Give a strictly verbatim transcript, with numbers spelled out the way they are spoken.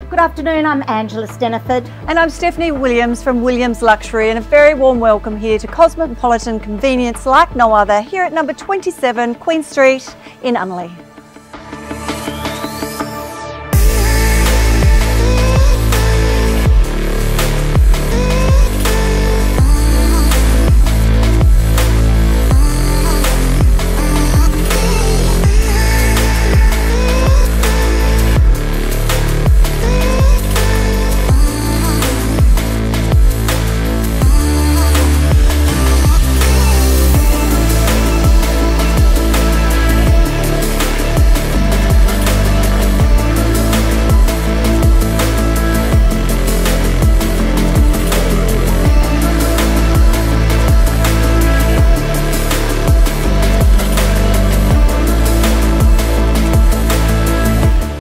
Good afternoon, I'm Angela Steniford. And I'm Stephanie Williams from Williams Luxury, and a very warm welcome here to cosmopolitan convenience like no other here at number twenty-seven Queen Street in Unley.